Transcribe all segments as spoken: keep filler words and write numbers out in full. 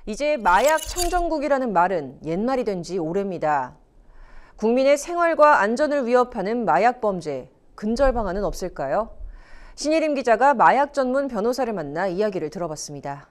이제 마약 청정국이라는 말은 옛말이 된 지 오래입니다. 국민의 생활과 안전을 위협하는 마약 범죄, 근절 방안은 없을까요? 신예림 기자가 마약 전문 변호사를 만나 이야기를 들어봤습니다.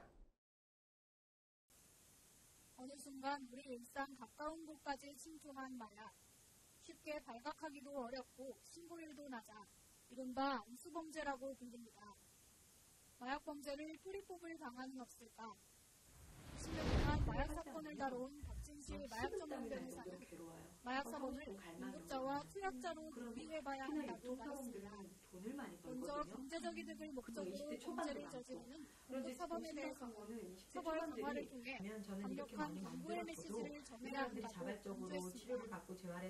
어느 순간 우리 일상 가까운 곳까지 침투한 마약. 쉽게 발각하기도 어렵고 신고율도 낮아 이른바 암수범죄라고 불립니다. 마약 범죄를 뿌리 뽑을 방안은 없을까? 이십 년 동안 마약 사건을 다뤄온 박진실 마약 전문 변호사는 마약 사범을 공급자와 투약자로 분리해봐야 한다고 말했습니다. 먼저 경제적 이득을 목적으로 범죄를 저지르는 공급 사범에 대해서는 처벌 강화를 통해 강력한 당부의 메시지를 전해야 한다고 강조했습니다.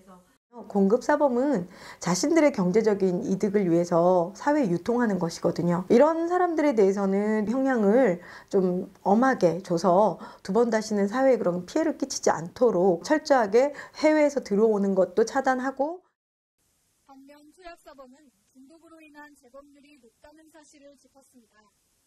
공급 사범은 자신들의 경제적인 이득을 위해서 사회에 유통하는 것이거든요. 이런 사람들에 대해서는 형량을 좀 엄하게 줘서 두 번 다시는 사회에 그런 피해를 끼치지 않도록 철저하게 해외에서 들어오는 것도 차단하고. 반면 투약 사범은 중독으로 인한 재범률이 높다는 사실을 짚었습니다.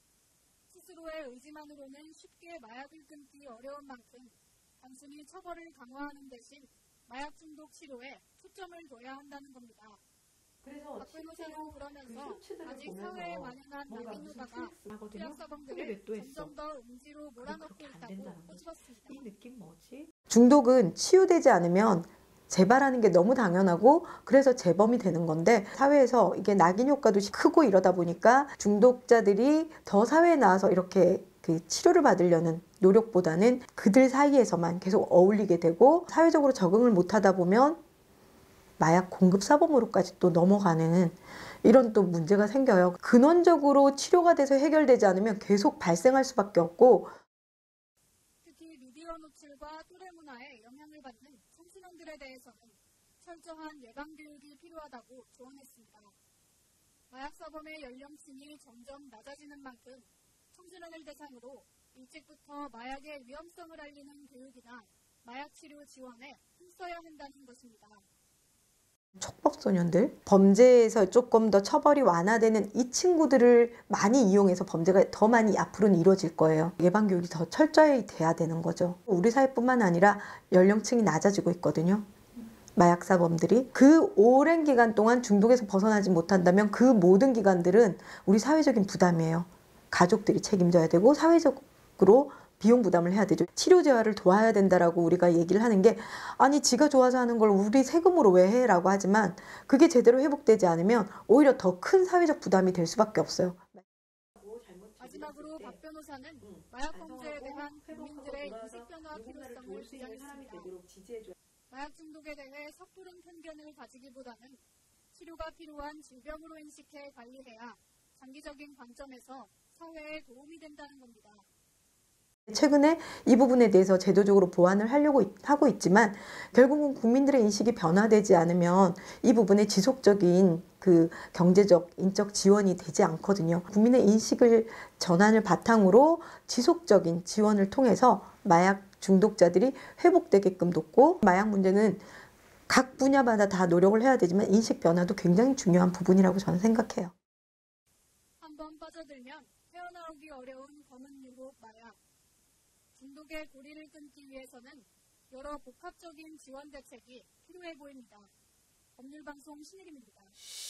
스스로의 의지만으로는 쉽게 마약을 끊기 어려운 만큼 단순히 처벌을 강화하는 대신 마약 중독 치료에 초점을 둬야 한다는 겁니다. 박 변호사는 그러면서 아직 사회에 만연한 낙인 효과가 투약 사범들을 점점 더 음지로 몰아넣고 있다고 꼬집었습니다. 이 느낌 뭐지? 중독은 치유되지 않으면 재발하는 게 너무 당연하고 그래서 재범이 되는 건데 사회에서 이게 낙인 효과도 크고 이러다 보니까 중독자들이 더 사회에 나와서 이렇게 그 치료를 받으려는 노력보다는 그들 사이에서만 계속 어울리게 되고 사회적으로 적응을 못하다 보면 마약 공급 사범으로까지 또 넘어가는 이런 또 문제가 생겨요. 근원적으로 치료가 돼서 해결되지 않으면 계속 발생할 수밖에 없고. 특히 미디어 노출과 또래 문화에 영향을 받는 청소년들에 대해서는 철저한 예방 교육이 필요하다고 조언했습니다. 마약 사범의 연령층이 점점 낮아지는 만큼 청소년을 대상으로 일찍부터 마약의 위험성을 알리는 교육이나 마약 치료 지원에 힘써야 한다는 것입니다. 촉법소년들, 범죄에서 조금 더 처벌이 완화되는 이 친구들을 많이 이용해서 범죄가 더 많이 앞으로는 이루어질 거예요. 예방교육이 더 철저히 돼야 되는 거죠. 우리 사회뿐만 아니라 연령층이 낮아지고 있거든요. 마약사범들이 그 오랜 기간 동안 중독에서 벗어나지 못한다면 그 모든 기간들은 우리 사회적인 부담이에요. 가족들이 책임져야 되고 사회적으로 비용 부담을 해야 되죠. 치료 재활을 도와야 된다라고 우리가 얘기를 하는 게 아니 지가 좋아서 하는 걸 우리 세금으로 왜 해? 라고 하지만 그게 제대로 회복되지 않으면 오히려 더 큰 사회적 부담이 될 수밖에 없어요. 마지막으로 박 변호사는 마약 범죄에 대한 국민들의 인식 변화 필요성을 주장했습니다. 마약 중독에 대해 섣부른 편견을 가지기보다는 치료가 필요한 질병으로 인식해 관리해야 장기적인 관점에서 사회에 도움이 된다는 겁니다. 최근에 이 부분에 대해서 제도적으로 보완을 하려고 하고 있지만 결국은 국민들의 인식이 변화되지 않으면 이 부분에 지속적인 그 경제적, 인적 지원이 되지 않거든요. 국민의 인식을 전환을 바탕으로 지속적인 지원을 통해서 마약 중독자들이 회복되게끔 돕고 마약 문제는 각 분야마다 다 노력을 해야 되지만 인식 변화도 굉장히 중요한 부분이라고 저는 생각해요. 한번 빠져들면 헤어나오기 어려운 검은 유혹 마약. 중독의 고리를 끊기 위해서는 여러 복합적인 지원 대책이 필요해 보입니다. 법률방송 신예림입니다.